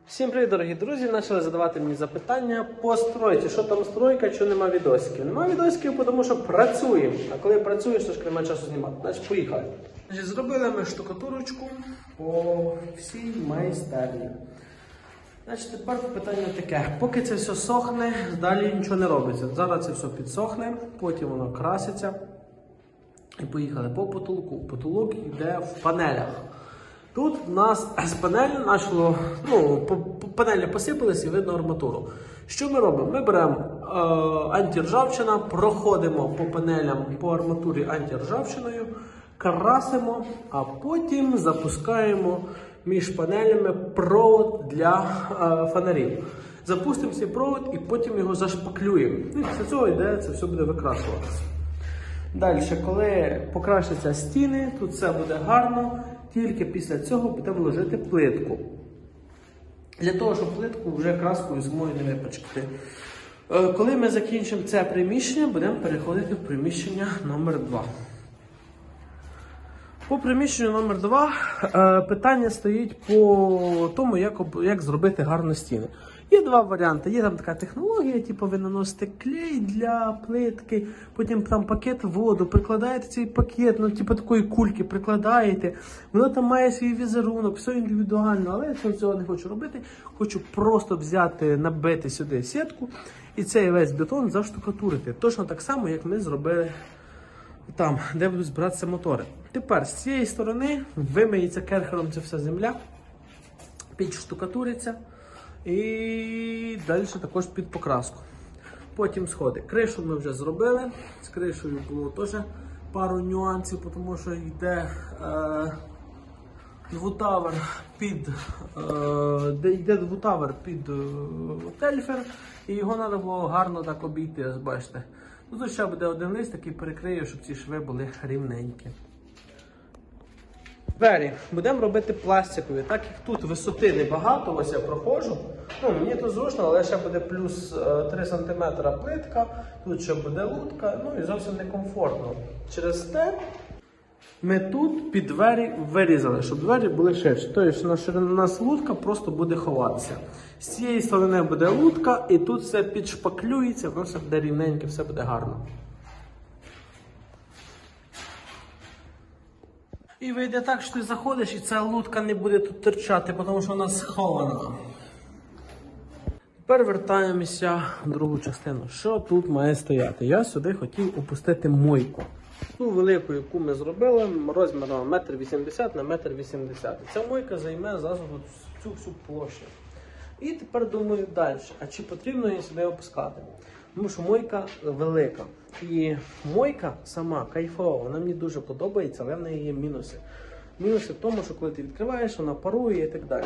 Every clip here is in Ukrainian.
Всім привіт, дорогі друзі! Почали задавати мені запитання по стройці. Що там стройка, що нема відосиків. Нема відосиків, тому що працюємо. А коли працюєш, то ж немає часу знімати. Значить, поїхали. Зробили ми штукатурочку по всій майстерні. Значить, тепер питання таке. Поки це все сохне, далі нічого не робиться. Зараз це все підсохне, потім воно краситься. І поїхали по потолку. Потолок йде в панелях. Тут у нас з панелі почало, панелі посипались і видно арматуру. Що ми робимо? Ми беремо антиржавчина, проходимо по панелям, по арматурі антиржавчиною, красимо, а потім запускаємо між панелями провод для фонарів. Запустимо цей провод і потім його зашпаклюємо. І після цього йде, це все буде викрасуватися. Далі, коли покращаться стіни, тут все буде гарно. Тільки після цього будемо ложити плитку. Для того, щоб плитку вже краскою зимою не випачкати. Коли ми закінчимо це приміщення, будемо переходити в приміщення номер 2. По приміщенню номер 2 питання стоїть по тому, як зробити гарно стіни. Є два варіанти. Є там така технологія, типу ви наносите клей для плитки, потім там пакет воду, прикладаєте цей пакет, типу такої кульки прикладаєте. Воно там має свій візерунок, все індивідуально, але я цього не хочу робити. Хочу просто взяти, набити сюди сітку і цей весь бетон заштукатурити. Точно так само, як ми зробили там, де будуть збиратися мотори. Тепер з цієї сторони вимиється керхером ця вся земля, підштукатуриться. І далі також під покраску. Потім сходи. Кришу ми вже зробили. З кришею було теж пару нюансів, тому що йде двутавер під тельфер, і його треба було гарно так обійти, ось бачите. Тут ще буде один лист, який перекриє, щоб ці шви були рівненькі. Двері будемо робити пластикові, так як тут висоти небагато, ось я проходжу. Мені тут зручно, але ще буде плюс 3 см плитка, тут ще буде лутка, і зовсім некомфортно. Через те ми тут під двері вирізали, щоб двері були ширші. Тобто у нас лутка просто буде ховатися. З цієї сторони буде лутка і тут все підшпаклюється, воно все буде рівненьке, все буде гарно. І вийде так, що ти заходиш і ця лутка не буде тут терчати, тому що вона схована. Тепер вертаємося в другу частину. Що тут має стояти? Я сюди хотів опустити мойку. Ту велику, яку ми зробили, розміром 1,80 на 1,80 м. Ця мойка займе зараз цю всю площу. І тепер думаю далі, а чи потрібно її сюди опускати? Тому що мойка велика. І мойка сама кайфова, вона мені дуже подобається, але в неї є мінуси. Мінуси в тому, що коли ти відкриваєш, вона парує і так далі.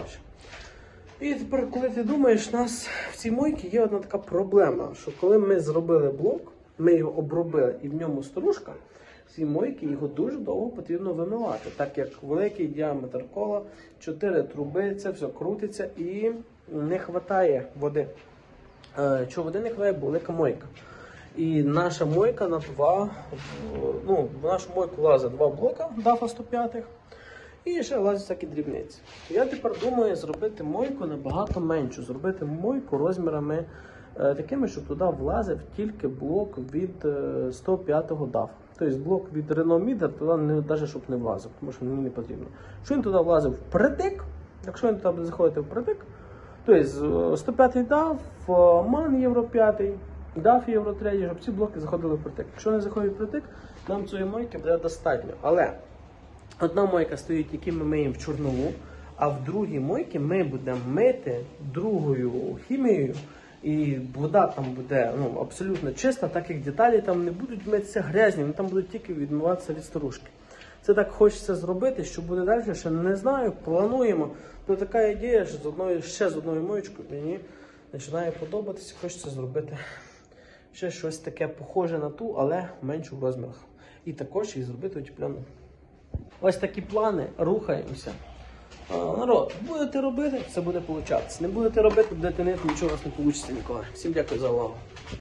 І тепер, коли ти думаєш, у нас в цій мойці є одна така проблема, що коли ми зробили блок, ми його обробили і в ньому стружка, в цій мойці його дуже довго потрібно вимивати, так як великий діаметр кола, 4 труби, це все крутиться і не вистачає води. Чого води не вистачає, бо велика мойка. І наша мойка на в нашу мойку влазить 2 блока DAF 105 і ще влазять всякі дрібниці. Я тепер думаю зробити мойку набагато меншу, зробити мойку розмірами такими, щоб туди влазив тільки блок від 105-го DAF. Тобто блок від Renault Midder туди навіть щоб не влазив, тому що мені не потрібно. Якщо він туди влазив впритик, якщо він туди буде заходити впритик, тобто 105-й DAF, MAN Євро 5, DAF Євро 3, щоб ці блоки заходили впритик. Якщо не заходять впритик, нам цієї мойки буде достатньо. Але одна мойка стоїть, яку ми миємо в чорнову, а в другій мойці ми будемо мити другою хімією, і вода там буде абсолютно чиста, так як деталі там не будуть митися грязні, вони там будуть тільки відмиватися від стружки. Це так хочеться зробити, що буде далі, ще не знаю, плануємо. То така ідея, що ще з одною моєчкою мені починає подобатися, хочеться зробити ще щось таке похоже на ту, але меншу в розмірах. І також її зробити утеплену. Ось такі плани, рухаємося. Народ, будете робити, все буде получатися. Не будете робити, будете нити, нічого у вас не вийде ніколи. Всім дякую за увагу.